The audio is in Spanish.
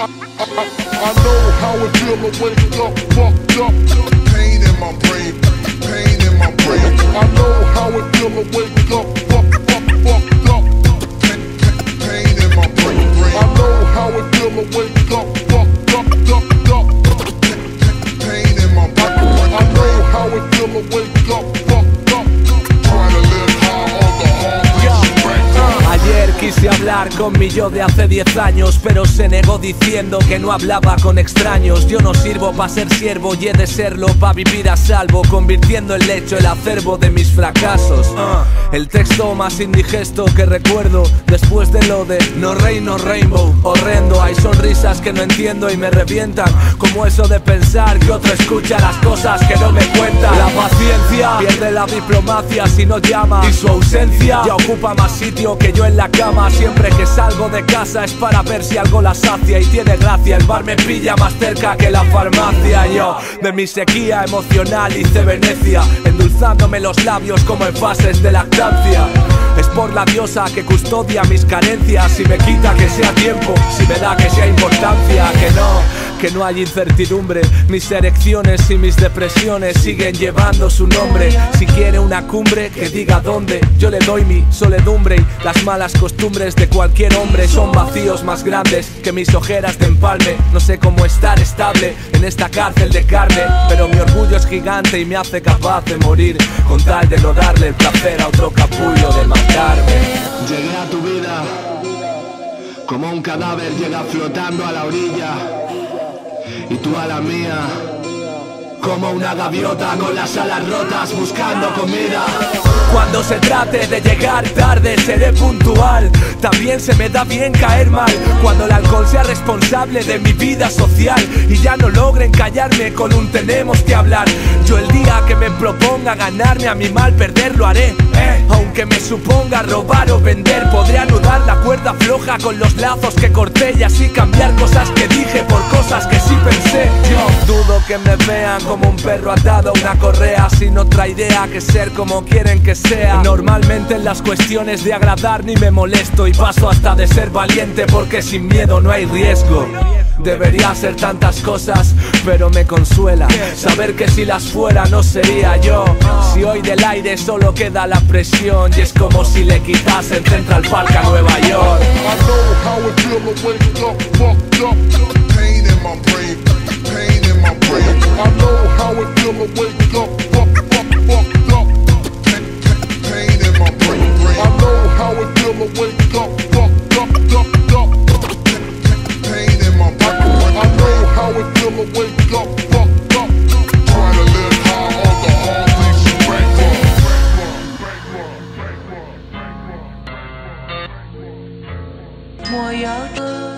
I know how it feel to wake up, fucked up. Pain in my brain, pain in my brain. I know how it feel to wake up, fucked up. Pain in my brain. I know how it feel to wake up, fucked up. Pain in my brain. I know how it feel to wake up, fucked up. Trying to live high on the hard. Ayer quise hablar con mi yo de hace 10 años, pero se negó diciendo que no hablaba con extraños. Yo no sirvo pa' ser siervo y he de serlo pa' vivir a salvo, convirtiendo el lecho el acervo de mis fracasos. El texto más indigesto que recuerdo después de lo de No Reino Rainbow. Horrendo, hay sonrisas que no entiendo y me revientan, como eso de pensar que otro escucha las cosas que no me cuentan. La paciencia pierde la diplomacia si no llama, y su ausencia ya ocupa más sitio que yo en la cama. Siempre que salgo de casa es para ver si algo la sacia, y tiene gracia, el bar me pilla más cerca que la farmacia. Yo de mi sequía emocional hice Venecia, endulzándome los labios como en fases de lactancia. Es por la diosa que custodia mis carencias, y me quita que sea tiempo, si me da que sea importancia. Que no hay incertidumbre, mis erecciones y mis depresiones siguen llevando su nombre. Si quiere una cumbre, que diga dónde. Yo le doy mi soledumbre, y las malas costumbres de cualquier hombre son vacíos más grandes que mis ojeras de empalme. No sé cómo estar estable en esta cárcel de carne, pero mi orgullo es gigante y me hace capaz de morir, con tal de no darle el placer a otro capullo de matarme. Llegué a tu vida como un cadáver llega flotando a la orilla, y tú a la mía como una gaviota con las alas rotas buscando comida. Cuando se trate de llegar tarde seré puntual, también se me da bien caer mal. Cuando el alcohol sea responsable de mi vida social y ya no logren callarme con un tenemos que hablar. Yo el día que me proponga ganarme a mi mal perder lo haré, aunque me suponga robar o vender. Podré anudar la cuerda floja con los lazos que corté y así cambiar cosas que dije por cosas que sí pensé. Yo dudo que me vean como un perro atado a una correa, sin otra idea que ser como quieren que sea. Normalmente en las cuestiones de agradar ni me molesto, y paso hasta de ser valiente porque sin miedo no hay riesgo. Debería ser tantas cosas, pero me consuela saber que si las fuera no sería yo. Si hoy del aire solo queda la presión, y es como si le quitasen Central Park a Nueva York. I know how it feel to wake up, fucked up. Pain in my brain, pain in my brain. I know how it feel to wake up, fucked up. Pain in my brain. I know how it feel to wake up, fucked up. Pain in my brain. I know how it feel to wake up, fucked up. Trying to live high on the hard leash. Mùa gió